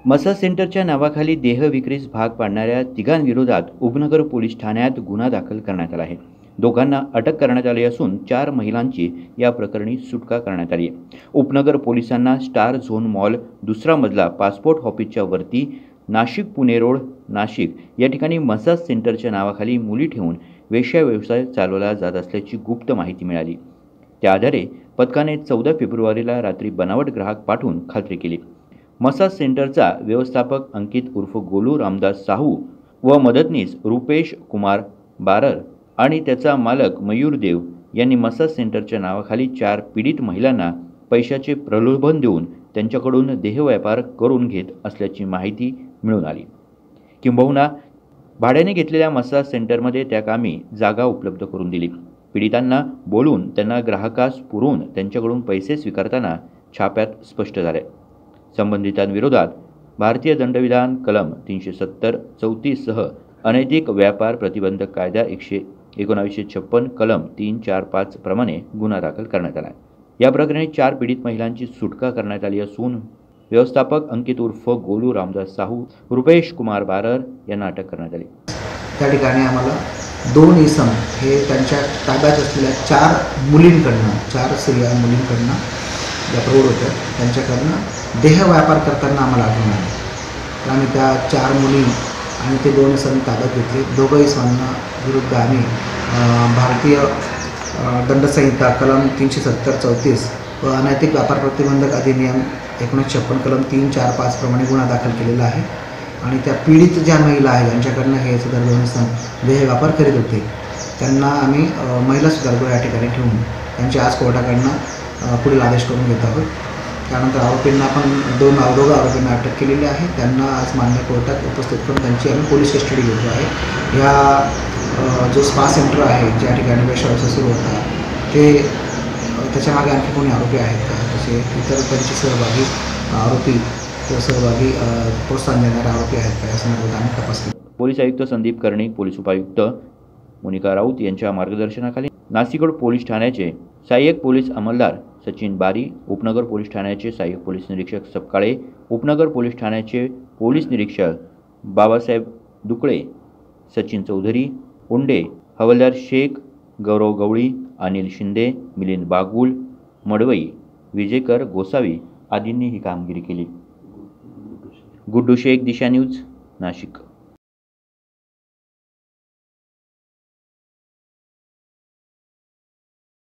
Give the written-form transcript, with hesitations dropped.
Massage सेंटरच्या नावाखाली देह विक्रीस भाग पाडणाऱ्या तिघांविरोधात उपनगर पोलीस ठाण्यात गुन्हा दाखल करण्यात आला आहे। दोघांना अटक करण्यात आली असून 4 महिलांची या प्रकरणी सुटका करण्यात आली आहे। उपनगर पोलिसांना स्टार झोन मॉल दुसरा मजला पासपोर्ट ऑफिसच्या वरती नाशिक पुणे रोड नाशिक या ठिकाणी मसाज सेंटरच्या नावाखाली मुली ठेवून वेश्या व्यवसाय चालवला जात असल्याची गुप्त माहिती मिळाली। त्या आधारे पथकाने 14 फेब्रुवारीला रात्री बनावट ग्राहक पाठवून खात्री केली। मसाज सेंटरचा व्यवस्थापक अंकित उर्फ गोलू रामदास साहू व मदतनीस रुपेश कुमार बारर आणि त्याचा मालक मयूर देव यांनी मसाज सेंटरच्या नावाखाली 4 पीडित महिलांना पैशाचे प्रलोभन देऊन त्यांच्याकडून देहव्यापार करून घेत असल्याची माहिती मिळून आली। किंबहुना भाड्याने घेतलेल्या मसाज सेंटरमध्ये त्या कामी जागा उपलब्ध करून दिली। पीडितांना बोलून त्यांना ग्राहकास पुरवून त्यांच्याकडून पैसे स्वीकारताना छाप्यात स्पष्ट झाले। संबंधितांविरोधात भारतीय दंडविधान कलम 370-34 सह अनैतिक व्यापार प्रतिबंधक कायदा 1956 कलम 345 प्रमाणे गुन्हा दाखल करण्यात आला आहे। या प्रकरणी 4 पीडित महिलांची सुटका करण्यात आली असून व्यवस्थापक अंकित उर्फ गोलू रामदास साहू रुपेश कुमार बारर यांना अटक करण्यात आली। त्या ठिकाणी आम्हाला 2 इसम हे त्यांच्या ताब्यात असलेल्या 4 मुलींकडनं 4 स्त्रिया मुलींकडनं ज्या प्रौढ होत्या त्यांच्याकडनं देह व्यापार करताना आम्हाला आढळून आले। तर आम्ही त्या 4 मुली आणि ते 2 इसम ताब्यात घेतले। दोघं इसमांना विरुद्ध आम्ही भारतीय दंडसंहिता कलम 370-34 व अनैतिक व्यापार प्रतिबंधक अधिनियम 1956 कलम 345 प्रमाणे गुन्हा दाखल केलेला आहे। आणि त्या पीडित ज्या महिला आहेत ज्यांच्याकडनं हे सुधार 2 इसम देह व्यापार करीत होते त्यांना आम्ही महिला सुधारगृह या ठिकाणी ठेवून त्यांची आज कोर्टाकडनं पुढील आदेश करून घेत आहोत। त्यानंतर आरोपींना आपण दोघं आरोपींना अटक केलेली आहे। त्यांना आज मान्य कोर्टात उपस्थित करून त्यांची आम्ही पोलीस कस्टडी घेतो आहे। ह्या जो स्पा सेंटर आहे ज्या ठिकाणी वेश्याव्यवसाय सुरू होता ते त्याच्यामागे आणखी कोणी आरोपी आहेत का, तसे इतर त्यांची सहभागी आरोपी किंवा सहभागी प्रोत्साहन देणारे आरोपी आहेत का या संदर्भात आम्ही तपास केला। पोलीस आयुक्त संदीप कर्णिक, पोलीस उपायुक्त मोनिका राऊत यांच्या मार्गदर्शनाखाली नाशिक रोड पोलीस ठाण्याचे सहाय्यक पोलीस अंमलदार सचिन बारी, उपनगर पोलीस ठाण्याचे सहाय्यक पोलीस निरीक्षक सपकाळे, उपनगर पोलीस ठाण्याचे पोलीस निरीक्षक बाबासाहेब दुकळे, सचिन चौधरी, उंडे, हवालदार शेख, गौरव गवळी, अनिल शिंदे, मिलिंद बागुल, मडवई, विजेकर, गोसावी आदींनी ही कामगिरी केली। गुड्डू शेख, दिशा न्यूज, नाशिक।